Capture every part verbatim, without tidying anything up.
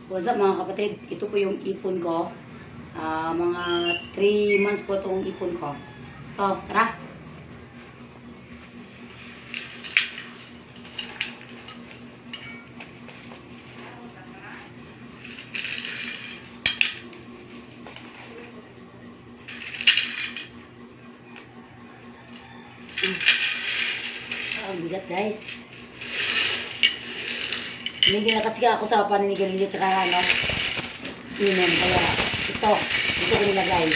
What's up mga kapatid? Ito po yung ipon ko. Uh, mga three months po itong ipon ko. So, tara! Ah, ang bigat guys. Hindi na kasi ako sa paninigarilyo tsaka ano, inom. Kaya ito, ito ko nilagay.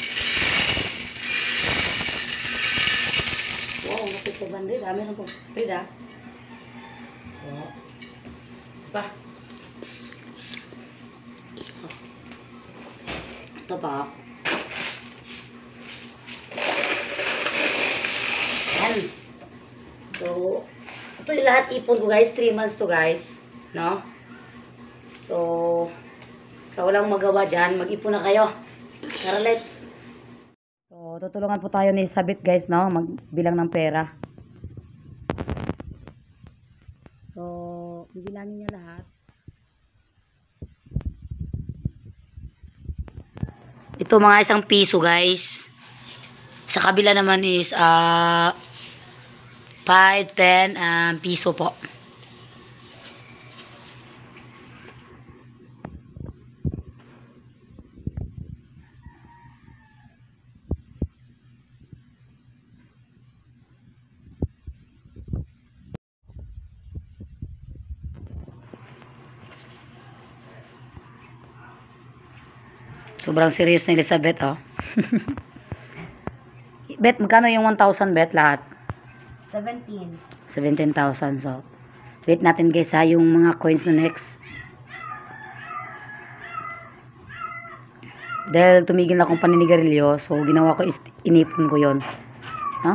Wow, napit sa bandit. Dami ng pagpapit ah. So, pa. Ito pa. Yan. So, ito yung lahat ipon ko guys. three months to guys. No? So, sa walang magawa dyan, mag-ipon na kayo. Tara, let's. So, tutulungan po tayo ni Sabit guys, no? Magbilang ng pera. So, bibilangin niya lahat. Ito mga isang piso guys. Sa kabila naman is uh, five, ten uh, piso po. Sobrang serious na Elizabeth, oh. Bet, magkano yung one thousand bet lahat? seventeen. seventeen thousand. So, wait natin guys ha, yung mga coins na next. Dahil tumigil akong paninigarilyo, so ginawa ko, inipon ko yon. Huh?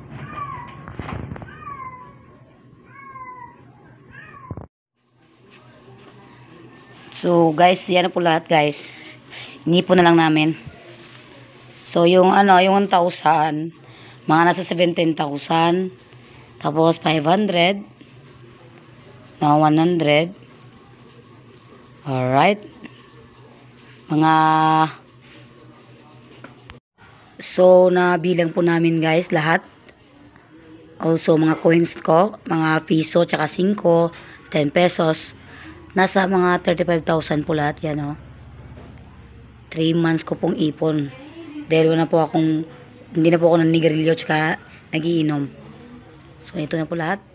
So, guys, yan na po lahat guys. Inipon na lang namin. So, yung ano, yung one thousand, mga nasa seventeen thousand. Tapos, five hundred. Na one hundred. Alright. Mga... So, nabilang po namin guys, lahat. Also, mga coins ko, mga piso, tsaka five, ten pesos. Nasa mga thirty-five thousand po lahat yan, oh. three months ko pong ipon. Dahil wala po akong, hindi na po ako naninigarilyo tsaka nagiinom. So, ito na po lahat.